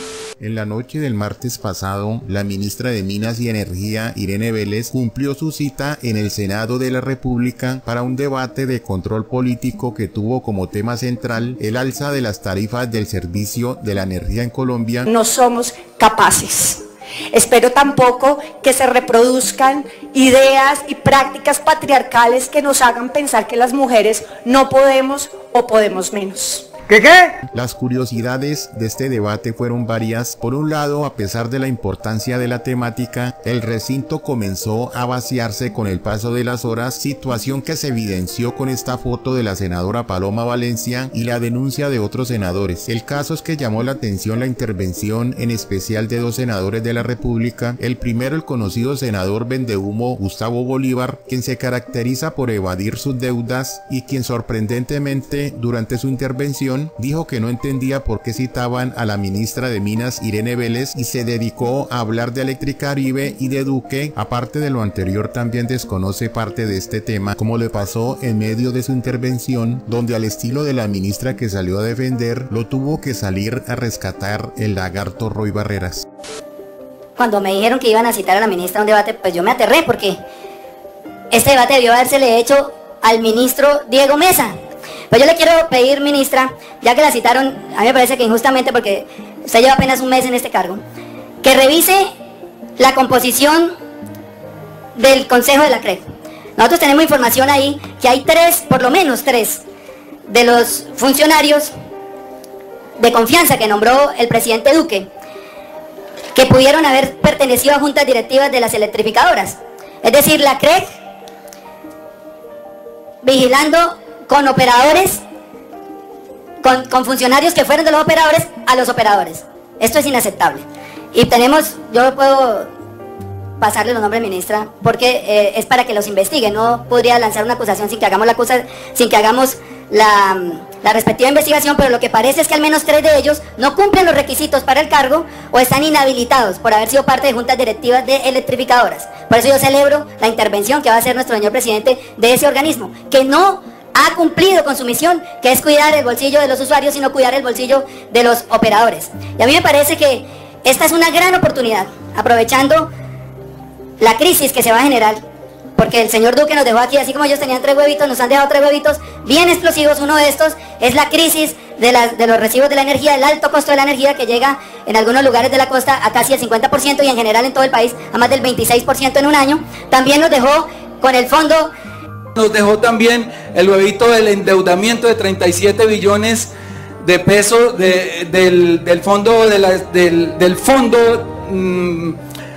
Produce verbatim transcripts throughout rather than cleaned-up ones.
En la noche del martes pasado, la ministra de Minas y Energía, Irene Vélez, cumplió su cita en el Senado de la República para un debate de control político que tuvo como tema central el alza de las tarifas del servicio de la energía en Colombia. No somos capaces. Espero tampoco que se reproduzcan ideas y prácticas patriarcales que nos hagan pensar que las mujeres no podemos o podemos menos. ¿Qué qué? Las curiosidades de este debate fueron varias. Por un lado, a pesar de la importancia de la temática, el recinto comenzó a vaciarse con el paso de las horas, situación que se evidenció con esta foto de la senadora Paloma Valencia y la denuncia de otros senadores. El caso es que llamó la atención la intervención en especial de dos senadores de la República. El primero, el conocido senador vendehumo Gustavo Bolívar, quien se caracteriza por evadir sus deudas y quien sorprendentemente durante su intervención dijo que no entendía por qué citaban a la ministra de Minas, Irene Vélez, y se dedicó a hablar de Electricaribe y de Duque. Aparte de lo anterior, también desconoce parte de este tema, como le pasó en medio de su intervención, donde al estilo de la ministra que salió a defender, lo tuvo que salir a rescatar el lagarto Roy Barreras. Cuando me dijeron que iban a citar a la ministra a un debate, pues yo me aterré, porque este debate debió habérsele hecho al ministro Diego Mesa. Pues yo le quiero pedir, ministra, ya que la citaron, a mí me parece que injustamente, porque usted lleva apenas un mes en este cargo, que revise la composición del Consejo de la C R E C. Nosotros tenemos información ahí que hay tres, por lo menos tres, de los funcionarios de confianza que nombró el presidente Duque, que pudieron haber pertenecido a juntas directivas de las electrificadoras. Es decir, la C R E C vigilando con operadores, con, con funcionarios que fueron de los operadores a los operadores. Esto es inaceptable. Y tenemos, yo puedo pasarle los nombres, ministra, porque eh, es para que los investiguen. No podría lanzar una acusación sin que hagamos la acusa, sin que hagamos la, la respectiva investigación, pero lo que parece es que al menos tres de ellos no cumplen los requisitos para el cargo o están inhabilitados por haber sido parte de juntas directivas de electrificadoras. Por eso yo celebro la intervención que va a hacer nuestro señor presidente de ese organismo, que no ha cumplido con su misión, que es cuidar el bolsillo de los usuarios, sino cuidar el bolsillo de los operadores. Y a mí me parece que esta es una gran oportunidad, aprovechando la crisis que se va a generar, porque el señor Duque nos dejó aquí, así como ellos tenían tres huevitos, nos han dejado tres huevitos bien explosivos. Uno de estos es la crisis de, la, de los recibos de la energía, el alto costo de la energía que llega en algunos lugares de la costa a casi el cincuenta por ciento y en general en todo el país a más del veintiséis por ciento en un año. También nos dejó con el fondo... Nos dejó también el huevito del endeudamiento de treinta y siete billones de pesos de, del, del fondo de la, del, del fondo mmm,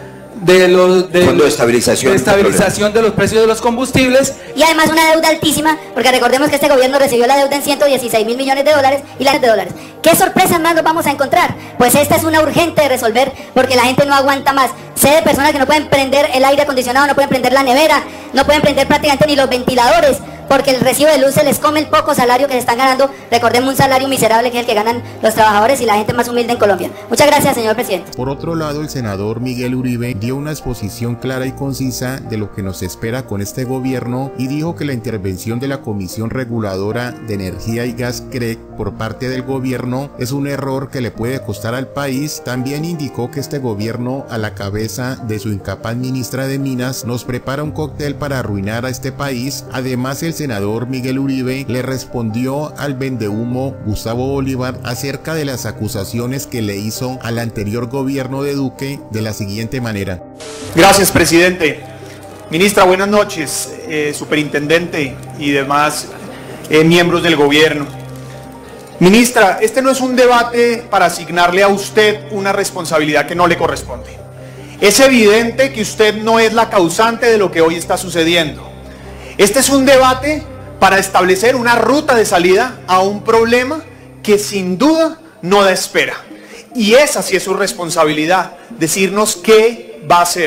de los de, fondo de estabilización, de, estabilización de los precios de los combustibles. Y además una deuda altísima, porque recordemos que este gobierno recibió la deuda en ciento dieciséis mil millones de dólares y la de dólares. ¿Qué sorpresas más nos vamos a encontrar? Pues esta es una urgente de resolver, porque la gente no aguanta más. Sé de personas que no pueden prender el aire acondicionado, no pueden prender la nevera, no pueden prender prácticamente ni los ventiladores, porque el recibo de luz se les come el poco salario que se están ganando. Recordemos un salario miserable que es el que ganan los trabajadores y la gente más humilde en Colombia. Muchas gracias, señor presidente. Por otro lado, el senador Miguel Uribe dio una exposición clara y concisa de lo que nos espera con este gobierno y dijo que la intervención de la Comisión Reguladora de Energía y Gas C R E C por parte del gobierno es un error que le puede costar al país. También indicó que este gobierno, a la cabeza de su incapaz ministra de Minas, nos prepara un cóctel para arruinar a este país. Además, el senador Miguel Uribe le respondió al vendehumo Gustavo Bolívar acerca de las acusaciones que le hizo al anterior gobierno de Duque de la siguiente manera. Gracias, presidente. Ministra, buenas noches, eh, superintendente y demás eh, miembros del gobierno. Ministra, este no es un debate para asignarle a usted una responsabilidad que no le corresponde. Es evidente que usted no es la causante de lo que hoy está sucediendo. Este es un debate para establecer una ruta de salida a un problema que sin duda no da espera. Y esa sí es su responsabilidad, decirnos qué va a hacer.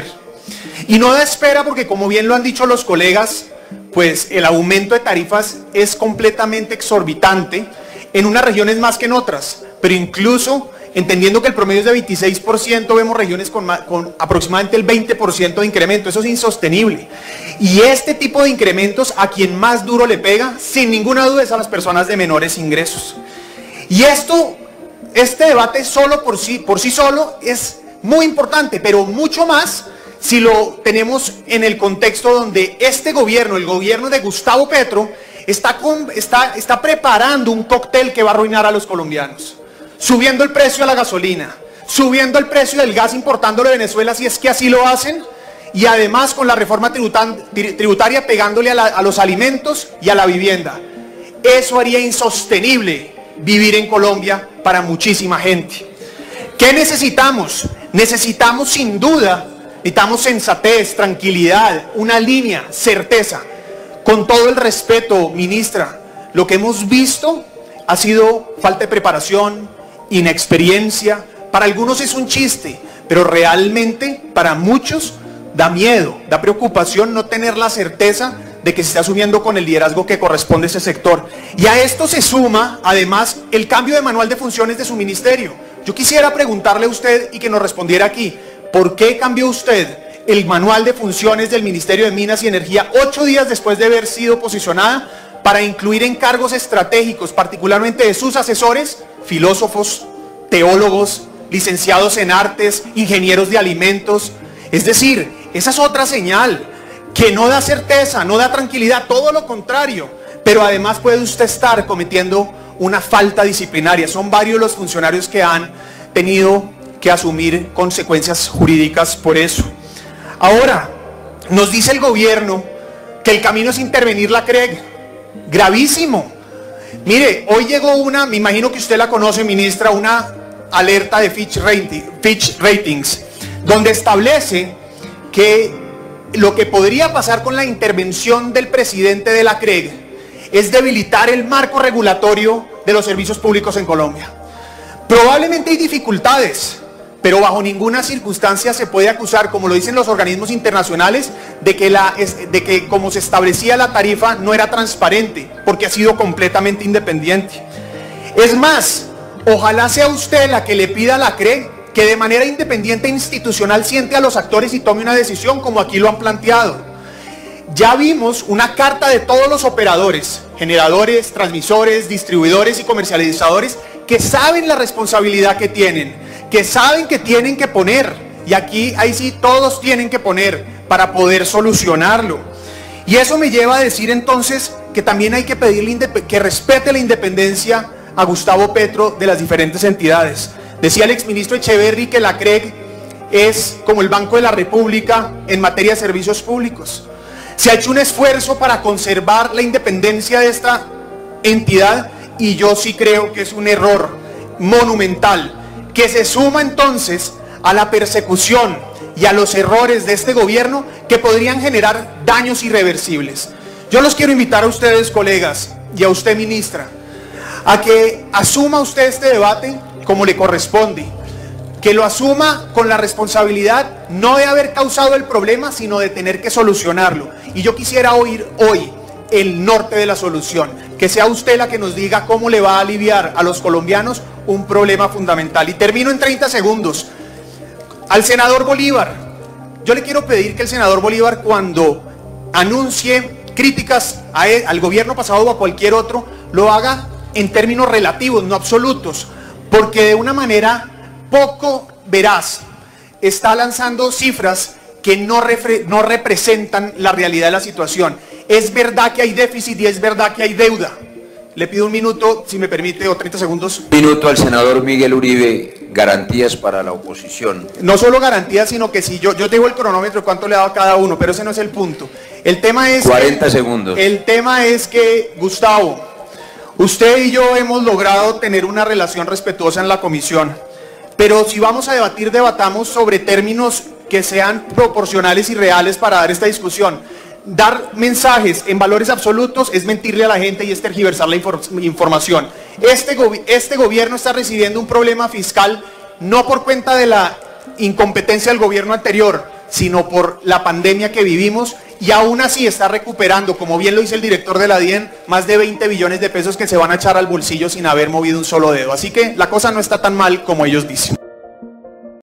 Y no da espera porque, como bien lo han dicho los colegas, pues el aumento de tarifas es completamente exorbitante en unas regiones más que en otras, pero incluso entendiendo que el promedio es de veintiséis por ciento, vemos regiones con, con aproximadamente el veinte por ciento de incremento. Eso es insostenible. Y este tipo de incrementos a quien más duro le pega, sin ninguna duda, es a las personas de menores ingresos. Y esto este debate solo por sí, por sí solo es muy importante, pero mucho más si lo tenemos en el contexto donde este gobierno, el gobierno de Gustavo Petro, está, con, está, está preparando un cóctel que va a arruinar a los colombianos, subiendo el precio a la gasolina, subiendo el precio del gas importándolo de Venezuela si es que así lo hacen, y además con la reforma tributaria pegándole a, la, a los alimentos y a la vivienda. Eso haría insostenible vivir en Colombia para muchísima gente. ¿Qué necesitamos? Necesitamos sin duda, necesitamos sensatez, tranquilidad, una línea, certeza. Con todo el respeto, ministra, lo que hemos visto ha sido falta de preparación, inexperiencia. Para algunos es un chiste, pero realmente para muchos da miedo, da preocupación no tener la certeza de que se está asumiendo con el liderazgo que corresponde a ese sector. Y a esto se suma, además, el cambio de manual de funciones de su ministerio. Yo quisiera preguntarle a usted y que nos respondiera aquí, ¿por qué cambió usted el manual de funciones del Ministerio de Minas y Energía ocho días después de haber sido posicionada para incluir en cargos estratégicos, particularmente de sus asesores, filósofos, teólogos, licenciados en artes, ingenieros de alimentos? Es decir, esa es otra señal que no da certeza, no da tranquilidad, todo lo contrario, pero además puede usted estar cometiendo una falta disciplinaria. Son varios los funcionarios que han tenido que asumir consecuencias jurídicas por eso. Ahora, nos dice el gobierno que el camino es intervenir la C R E G. Gravísimo. Mire, hoy llegó una, me imagino que usted la conoce, ministra, una alerta de Fitch, Rating, Fitch Ratings, donde establece que lo que podría pasar con la intervención del presidente de la C R E G es debilitar el marco regulatorio de los servicios públicos en Colombia. Probablemente hay dificultades, pero bajo ninguna circunstancia se puede acusar, como lo dicen los organismos internacionales, de que, la, de que como se establecía la tarifa no era transparente, porque ha sido completamente independiente. Es más, ojalá sea usted la que le pida a la C R E G que de manera independiente e institucional siente a los actores y tome una decisión, como aquí lo han planteado. Ya vimos una carta de todos los operadores, generadores, transmisores, distribuidores y comercializadores, que saben la responsabilidad que tienen, que saben que tienen que poner, y aquí, ahí sí, todos tienen que poner para poder solucionarlo. Y eso me lleva a decir entonces que también hay que pedirle que respete la independencia a Gustavo Petro de las diferentes entidades. Decía el exministro Echeverry que la C R E G es como el Banco de la República en materia de servicios públicos. Se ha hecho un esfuerzo para conservar la independencia de esta entidad y yo sí creo que es un error monumental, que se suma entonces a la persecución y a los errores de este gobierno que podrían generar daños irreversibles. Yo los quiero invitar a ustedes, colegas, y a usted, ministra, a que asuma usted este debate como le corresponde, que lo asuma con la responsabilidad no de haber causado el problema, sino de tener que solucionarlo. Y yo quisiera oír hoy el norte de la solución, que sea usted la que nos diga cómo le va a aliviar a los colombianos un problema fundamental. Y termino en treinta segundos. Al senador Bolívar, yo le quiero pedir que el senador Bolívar, cuando anuncie críticas a él, al gobierno pasado o a cualquier otro, lo haga en términos relativos, no absolutos, porque de una manera poco veraz está lanzando cifras que no, no representan la realidad de la situación. Es verdad que hay déficit y es verdad que hay deuda. Le pido un minuto, si me permite, o treinta segundos. Minuto al senador Miguel Uribe, garantías para la oposición. No solo garantías, sino que si yo, yo tengo el cronómetro, cuánto le he dado a cada uno, pero ese no es el punto. El tema es... cuarenta segundos. El tema es que, Gustavo, usted y yo hemos logrado tener una relación respetuosa en la comisión, pero si vamos a debatir, debatamos sobre términos que sean proporcionales y reales para dar esta discusión. Dar mensajes en valores absolutos es mentirle a la gente y es tergiversar la infor información. Este, go este gobierno está recibiendo un problema fiscal no por cuenta de la incompetencia del gobierno anterior, sino por la pandemia que vivimos, y aún así está recuperando, como bien lo dice el director de la D I E N, más de veinte billones de pesos que se van a echar al bolsillo sin haber movido un solo dedo. Así que la cosa no está tan mal como ellos dicen.